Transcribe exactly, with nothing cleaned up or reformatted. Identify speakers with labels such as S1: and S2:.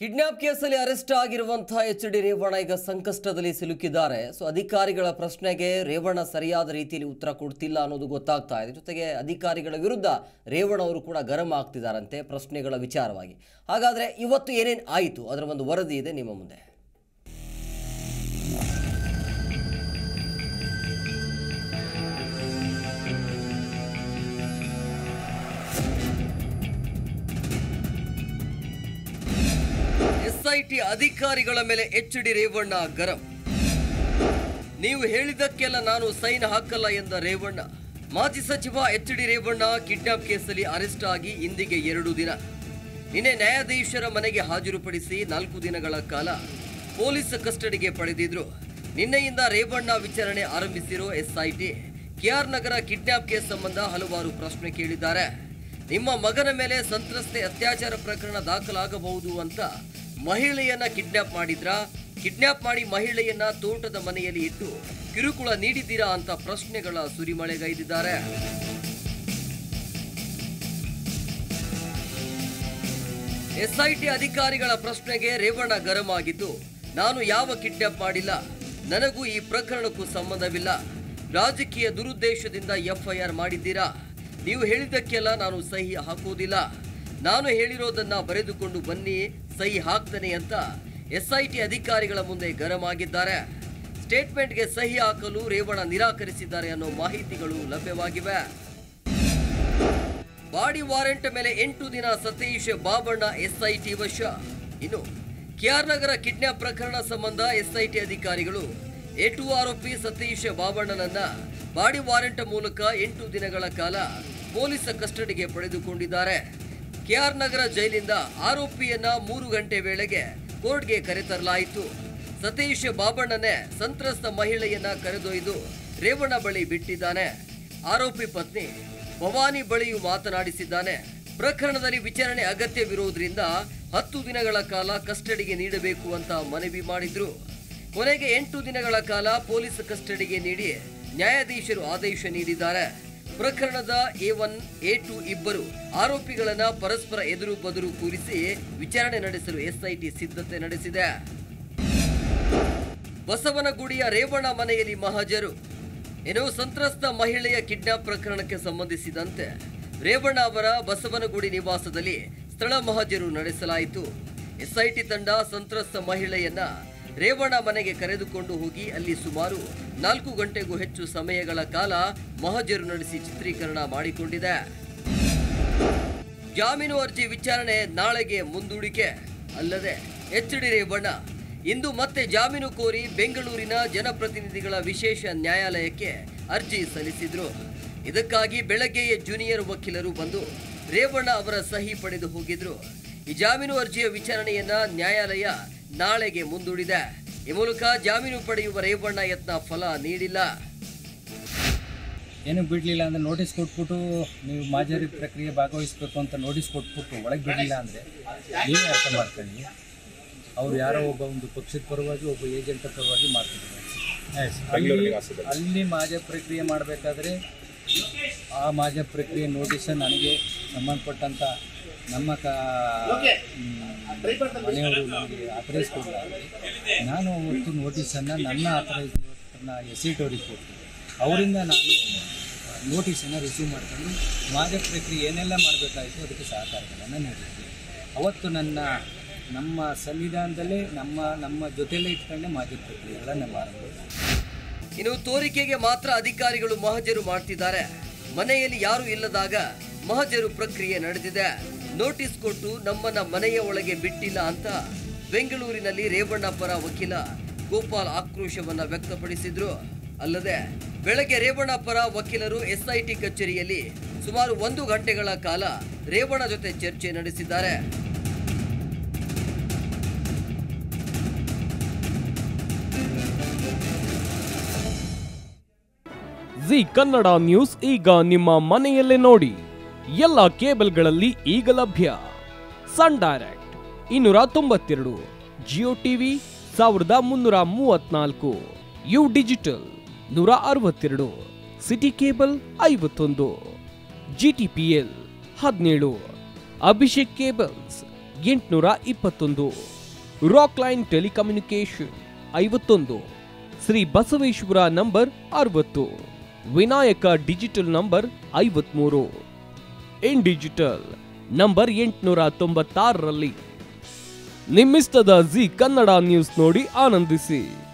S1: Kidnap ಕೇಸಲ್ಲಿ arrest ಆಗಿರುವಂತಹ H D Revanna ಈಗ ಸಂಕಷ್ಟದಲ್ಲಿ ಸಿಲುಕಿದ್ದಾರೆ. ಸೊ ಅಧಿಕಾರಿಗಳ ಪ್ರಶ್ನೆಗೆ ರೇವಣ್ಣ ಸರಿಯಾದ ರೀತಿಯಲ್ಲಿ ಉತ್ತರ ಕೊಡ್ತಿಲ್ಲ ಅನ್ನೋದು ಗೊತ್ತಾಗ್ತಾ ಇದೆ. ಜೊತೆಗೆ ಅಧಿಕಾರಿಗಳ ವಿರುದ್ಧ ರೇವಣ್ಣ ಅವರು ಕೂಡ ಗರಂ ಆಗ್ತಿದ್ದಾರಂತೆ ಪ್ರಶ್ನೆಗಳ ವಿಚಾರವಾಗಿ. ಹಾಗಾದ್ರೆ ಇವತ್ತು ಏನೇನು ಆಯಿತು ಅದರ ಒಂದು ವರದಿ ಇದೆ ನಿಮ್ಮ ಮುಂದೆ. ಎಸ್ಐಟಿ ಅಧಿಕಾರಿಗಳ ಮೇಲೆ ಎಚ್ ಡಿ ರೇವಣ್ಣ ಗರಂ. ನೀವು ಹೇಳಿದ್ದಕ್ಕೆಲ್ಲ ನಾನು ಸೈನ್ ಹಾಕಲ್ಲ ಎಂದ ರೇವಣ್ಣ. ಮಾಜಿ ಸಚಿವ ಎಚ್ ಡಿ ರೇವಣ್ಣ ಕಿಡ್ನಾಪ್ ಕೇಸಲ್ಲಿ ಅರೆಸ್ಟ್ ಆಗಿ ಇಂದಿಗೆ ಎರಡು ದಿನ. ನಿನ್ನೆ ನ್ಯಾಯಾಧೀಶರ ಮನೆಗೆ ಹಾಜರುಪಡಿಸಿ ನಾಲ್ಕು ದಿನಗಳ ಕಾಲ ಪೊಲೀಸ್ ಕಸ್ಟಡಿಗೆ ಪಡೆದಿದ್ರು. ನಿನ್ನೆಯಿಂದ ರೇವಣ್ಣ ವಿಚಾರಣೆ ಆರಂಭಿಸಿರೋ SIT KR Nagar kidnap case ಸಂಬಂಧ ಹಲವಾರು ಪ್ರಶ್ನೆ ಕೇಳಿದ್ದಾರೆ. ನಿಮ್ಮ ಮಗನ ಮೇಲೆ ಸಂತ್ರಸ್ತೆ ಅತ್ಯಾಚಾರ ಪ್ರಕರಣ ದಾಖಲಾಗಬಹುದು ಅಂತ ಮಹಿಳೆಯನ್ನ ಕಿಡ್ನಾಪ್ ಮಾಡಿದ್ರ, ಕಿಡ್ನಾಪ್ ಮಾಡಿ ಮಹಿಳೆಯನ್ನ ತೋಟದ ಮನೆಯಲ್ಲಿ ಇಟ್ಟು ಕಿರುಕುಳ ನೀಡಿದ್ದೀರಾ ಅಂತ ಪ್ರಶ್ನೆಗಳ ಸುರಿಮಳೆಗೈದಿದ್ದಾರೆ. ಎಸ್ಐಟಿ ಅಧಿಕಾರಿಗಳ ಪ್ರಶ್ನೆಗೆ ರೇವಣ್ಣ ಗರಂ ಆಗಿದ್ದು, ನಾನು ಯಾವ ಕಿಡ್ನಾಪ್ ಮಾಡಿಲ್ಲ, ನನಗೂ ಈ ಪ್ರಕರಣಕ್ಕೂ ಸಂಬಂಧವಿಲ್ಲ, ರಾಜಕೀಯ ದುರುದ್ದೇಶದಿಂದ ಎಫ್ಐಆರ್ ಮಾಡಿದ್ದೀರಾ, ನೀವು ಹೇಳಿದ್ದಕ್ಕೆಲ್ಲ ನಾನು ಸಹಿ ಹಾಕೋದಿಲ್ಲ, ನಾನು ಹೇಳಿರೋದನ್ನ ಬರೆದುಕೊಂಡು ಬನ್ನಿ ಸಹಿ ಹಾಕ್ತೇನೆ ಅಂತ ಎಸ್ಐಟಿ ಅಧಿಕಾರಿಗಳ ಮುಂದೆ ಗರಂ ಆಗಿದ್ದಾರೆ. ಸ್ಟೇಟ್ಮೆಂಟ್ಗೆ ಸಹಿ ಹಾಕಲು ರೇವಣ್ಣ ನಿರಾಕರಿಸಿದ್ದಾರೆ ಅನ್ನೋ ಮಾಹಿತಿಗಳು ಲಭ್ಯವಾಗಿವೆ. ಬಾಡಿ ವಾರೆಂಟ್ ಮೇಲೆ ಎಂಟು ದಿನ ಸತೀಶ್ ಬಾಬಣ್ಣ ಎಸ್ಐಟಿ ವಶ. ಇನ್ನು ಕೆಆರ್ ನಗರ ಕಿಡ್ನಾಪ್ ಪ್ರಕರಣ ಸಂಬಂಧ ಎಸ್ಐಟಿ ಅಧಿಕಾರಿಗಳು ಎಟು ಆರೋಪಿ ಸತೀಶ್ ಬಾಬಣ್ಣನನ್ನ ಬಾಡಿ ವಾರೆಂಟ್ ಮೂಲಕ ಎಂಟು ದಿನಗಳ ಕಾಲ ಪೊಲೀಸ್ ಕಸ್ಟಡಿಗೆ ಪಡೆದುಕೊಂಡಿದ್ದಾರೆ. ಕೆಆರ್ ನಗರ ಜೈಲಿಂದ ಆರೋಪಿಯನ್ನ ಮೂರು ಗಂಟೆ ವೇಳೆಗೆ ಕೋರ್ಟ್ಗೆ ಕರೆತರಲಾಯಿತು. ಸತೀಶ್ ಬಾಬಣ್ಣನೇ ಸಂತ್ರಸ್ತ ಮಹಿಳೆಯನ್ನ ಕರೆದೊಯ್ದು ರೇವಣ್ಣ ಬಳಿ ಬಿಟ್ಟಿದ್ದಾನೆ. ಆರೋಪಿ ಪತ್ನಿ ಭವಾನಿ ಬಳಿಯೂ ಮಾತನಾಡಿಸಿದ್ದಾನೆ. ಪ್ರಕರಣದಲ್ಲಿ ವಿಚಾರಣೆ ಅಗತ್ಯವಿರುವುದರಿಂದ ಹತ್ತು ದಿನಗಳ ಕಾಲ ಕಸ್ಟಡಿಗೆ ನೀಡಬೇಕು ಅಂತ ಮನವಿ ಮಾಡಿದ್ರು. ಕೊನೆಗೆ ಎಂಟು ದಿನಗಳ ಕಾಲ ಪೊಲೀಸ್ ಕಸ್ಟಡಿಗೆ ನೀಡಿ ನ್ಯಾಯಾಧೀಶರು ಆದೇಶ ನೀಡಿದ್ದಾರೆ. ಪ್ರಕರಣದ ಎ ಒನ್ ಎ ಟು ಇಬ್ಬರು ಆರೋಪಿಗಳನ್ನ ಪರಸ್ಪರ ಎದುರು ಬದುರು ಕೂರಿಸಿ ವಿಚಾರಣೆ ನಡೆಸಲು ಎಸ್ಐಟಿ ಸಿದ್ಧತೆ ನಡೆಸಿದೆ. ಬಸವನಗುಡಿಯ ರೇವಣ್ಣ ಮನೆಯಲ್ಲಿ ಮಹಜರು. ಏನೋ ಸಂತ್ರಸ್ತ ಮಹಿಳೆಯ ಕಿಡ್ನಾಪ್ ಪ್ರಕರಣಕ್ಕೆ ಸಂಬಂಧಿಸಿದಂತೆ ರೇವಣ್ಣ ಅವರ ಬಸವನಗುಡಿ ನಿವಾಸದಲ್ಲಿ ಸ್ಥಳ ಮಹಜರು ನಡೆಸಲಾಯಿತು. ಎಸ್ಐಟಿ ತಂಡ ಸಂತ್ರಸ್ತ ಮಹಿಳೆಯನ್ನ ರೇವಣ್ಣ ಮನೆಗೆ ಕರೆದುಕೊಂಡು ಹೋಗಿ ಅಲ್ಲಿ ಸುಮಾರು ನಾಲ್ಕು ಗಂಟೆಗೂ ಹೆಚ್ಚು ಸಮಯಗಳ ಕಾಲ ಮಹಜರು ನಡೆಸಿ ಚಿತ್ರೀಕರಣ ಮಾಡಿಕೊಂಡಿದೆ. ಜಾಮೀನು ಅರ್ಜಿ ವಿಚಾರಣೆ ನಾಳೆಗೆ ಮುಂದೂಡಿಕೆ. ಅಲ್ಲದೆ ಎಚ್ ಡಿ ರೇವಣ್ಣ ಇಂದು ಮತ್ತೆ ಜಾಮೀನು ಕೋರಿ ಬೆಂಗಳೂರಿನ ಜನಪ್ರತಿನಿಧಿಗಳ ವಿಶೇಷ ನ್ಯಾಯಾಲಯಕ್ಕೆ ಅರ್ಜಿ ಸಲ್ಲಿಸಿದ್ರು. ಇದಕ್ಕಾಗಿ ಬೆಳಗ್ಗೆಯೇ ಜೂನಿಯರ್ ವಕೀಲರು ಬಂದು ರೇವಣ್ಣ ಅವರ ಸಹಿ ಪಡೆದು ಹೋಗಿದ್ರು. ಈ ಜಾಮೀನು ಅರ್ಜಿಯ ವಿಚಾರಣೆಯನ್ನ ನ್ಯಾಯಾಲಯ ನಾಳೆಗೆ ಮುಂದೂಡಿದೆ. ಈ ಮೂಲಕ ಜಾಮೀನು ಪಡೆಯುವ ರೇವಣ್ಣ ಯತ್ನ ಫಲ ನೀಡಿಲ್ಲ.
S2: ಏನು ಬಿಡಲಿಲ್ಲ ಅಂದರೆ ನೋಟಿಸ್ ಕೊಟ್ಬಿಟ್ಟು ನೀವು ಮಾಜರಿ ಪ್ರಕ್ರಿಯೆ ಭಾಗವಹಿಸಬೇಕು ಅಂತ ನೋಟಿಸ್ ಕೊಟ್ಬಿಟ್ಟು ಒಳಗೆ ಬಿಡಲಿಲ್ಲ ಅಂದರೆ ನೀವೇ ಅರ್ಥ ಮಾಡ್ಕೊಳ್ಳಿ. ಅವ್ರು ಯಾರೋ ಒಬ್ಬ ಒಂದು ಪಕ್ಷದ ಪರವಾಗಿ ಒಬ್ಬ ಏಜೆಂಟ್ ಪರವಾಗಿ ಮಾಡ್ತಿದ್ದಾರೆ. ಅಲ್ಲಿ ಮಾಜ ಪ್ರಕ್ರಿಯೆ ಮಾಡಬೇಕಾದ್ರೆ ಆ ಮಾಜ ಪ್ರಕ್ರಿಯೆ ನೋಟಿಸ್ ನನಗೆ ಸಂಬಂಧಪಟ್ಟಂಥ ನಮ್ಮ ಕ ಮನೆಯವರು ನನಗೆ ಆಥರೈಸ್ ಕೊಡಲಾಗಿ ನಾನು ಅವತ್ತು ನೋಟಿಸನ್ನು ನನ್ನ ಆಥರೈಸ್ನ ಎಸ್ ಸಿ ಟೋರಿಗೆ ಕೊಟ್ಟು ಅವರಿಂದ ನಾನು ನೋಟಿಸನ್ನು ರಿಸೀವ್ ಮಾಡ್ಕೊಂಡು ಮಾಜ ಪ್ರಕ್ರಿಯೆ ಏನೆಲ್ಲ ಮಾಡಬೇಕಾಯಿತು ಅದಕ್ಕೆ ಸಹಕಾರಗಳನ್ನು ನೀಡಿದ್ದೆ. ಅವತ್ತು ನನ್ನ ನಮ್ಮ ಸಂವಿಧಾನದಲ್ಲೇ ನಮ್ಮ ನಮ್ಮ ಜೊತೆಯಲ್ಲೇ ಇಟ್ಕೊಂಡೆ ಮಾಜ ಪ್ರಕ್ರಿಯೆಗಳನ್ನು ಮಾಡಿದ್ರು.
S1: ಇನ್ನು ತೋರಿಕೆಗೆ ಮಾತ್ರ ಅಧಿಕಾರಿಗಳು ಮಹಜರು ಮಾಡ್ತಿದ್ದಾರೆ. ಮನೆಯಲ್ಲಿ ಯಾರು ಇಲ್ಲದಾಗ ಮಹಜರು ಪ್ರಕ್ರಿಯೆ ನಡೆದಿದೆ. ನೋಟಿಸ್ ಕೊಟ್ಟು ನಮ್ಮನ್ನ ಮನೆಯ ಒಳಗೆ ಬಿಟ್ಟಿಲ್ಲ ಅಂತ ಬೆಂಗಳೂರಿನಲ್ಲಿ ರೇವಣ್ಣ ಪರ ವಕೀಲ ಗೋಪಾಲ್ ಆಕ್ರೋಶವನ್ನ ವ್ಯಕ್ತಪಡಿಸಿದ್ರು. ಅಲ್ಲದೆ ಬೆಳಗ್ಗೆ ರೇವಣ್ಣ ಪರ ವಕೀಲರು ಎಸ್ಐಟಿ ಕಚೇರಿಯಲ್ಲಿ ಸುಮಾರು ಒಂದು ಗಂಟೆಗಳ ಕಾಲ ರೇವಣ್ಣ ಜೊತೆ ಚರ್ಚೆ ನಡೆಸಿದ್ದಾರೆ.
S3: ಜಿ ಕನ್ನಡ ನ್ಯೂಸ್ ಈಗ ನಿಮ್ಮ ಮನೆಯಲ್ಲೇ ನೋಡಿ. ಎಲ್ಲ ಕೇಬಲ್ಗಳಲ್ಲಿ ಈಗ ಲಭ್ಯ. ಸನ್ ಡೈರೆಕ್ಟ್ ಇನ್ನೂರ ತೊಂಬತ್ತೆರಡು, ಜಿಯೋ ಟಿವಿ ಸಾವಿರದ ಮುನ್ನೂರ ಮೂವತ್ನಾಲ್ಕು, ಯು ಡಿಜಿಟಲ್ ನೂರ ಅರವತ್ತೆರಡು, ಸಿಟಿ ಕೇಬಲ್ ಐವತ್ತೊಂದು, ಜಿ ಟಿ ಪಿ ಎಲ್ ಹದಿನೇಳು, ಅಭಿಷೇಕ್ ಕೇಬಲ್ಸ್ ಎಂಟುನೂರ ಇಪ್ಪತ್ತೊಂದು, ರಾಕ್ ಲೈನ್ ಟೆಲಿಕಮ್ಯುನಿಕೇಶನ್ ಐವತ್ತೊಂದು, ಶ್ರೀ ಬಸವೇಶ್ವರ ನಂಬರ್ ಅರವತ್ತು, ವಿನಾಯಕ ಡಿಜಿಟಲ್ ನಂಬರ್ ಐವತ್ಮೂರು, ಇನ್ ಡಿಜಿಟಲ್ ನಂಬರ್ ಎಂಟುನೂರ ತೊಂಬತ್ತಾರರಲ್ಲಿ. ನಿಮ್ಮಿಸ್ತದ ಜಿ ಕನ್ನಡ ನ್ಯೂಸ್ ನೋಡಿ ಆನಂದಿಸಿ.